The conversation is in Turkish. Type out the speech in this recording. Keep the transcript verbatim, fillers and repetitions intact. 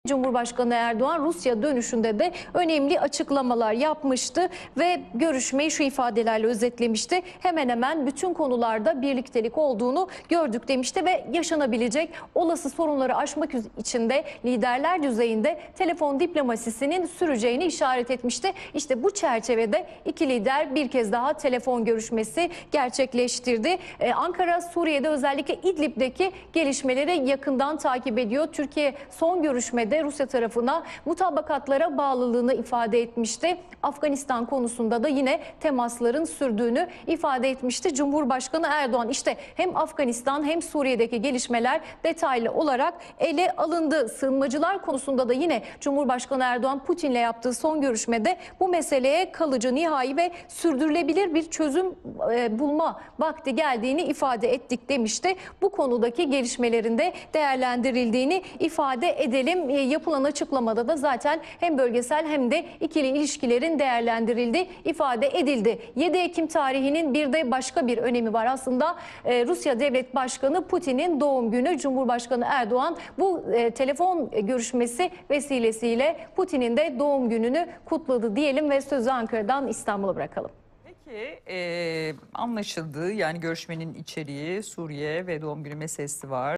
Cumhurbaşkanı Erdoğan Rusya dönüşünde de önemli açıklamalar yapmıştı ve görüşmeyi şu ifadelerle özetlemişti. Hemen hemen bütün konularda birliktelik olduğunu gördük demişti ve yaşanabilecek olası sorunları aşmak için de liderler düzeyinde telefon diplomasisinin süreceğini işaret etmişti. İşte bu çerçevede iki lider bir kez daha telefon görüşmesi gerçekleştirdi. Ee, Ankara Suriye'de özellikle İdlib'deki gelişmeleri yakından takip ediyor. Türkiye son görüşmede Rusya tarafına mutabakatlara bağlılığını ifade etmişti. Afganistan konusunda da yine temasların sürdüğünü ifade etmişti Cumhurbaşkanı Erdoğan. İşte hem Afganistan hem Suriye'deki gelişmeler detaylı olarak ele alındı. Sığınmacılar konusunda da yine Cumhurbaşkanı Erdoğan Putin'le yaptığı son görüşmede bu meseleye kalıcı, nihai ve sürdürülebilir bir çözüm e, bulma vakti geldiğini ifade ettik demişti. Bu konudaki gelişmelerin de değerlendirildiğini ifade edelim. E, yapılan açıklamada da zaten hem bölgesel hem de ikili ilişkilerin değerlendirildiği ifade edildi. yedi Ekim tarihinin bir de başka bir önemi var. Aslında e, Rusya Devlet Başkanı Putin'in doğum günü. Cumhurbaşkanı Erdoğan bu e, telefon görüşmesi vesilesiyle Putin'in de doğum gününü kutladı diyelim ve sözü Ankara'dan İstanbul'a bırakalım. Peki e, anlaşıldı, yani görüşmenin içeriği Suriye ve doğum günü meselesi var.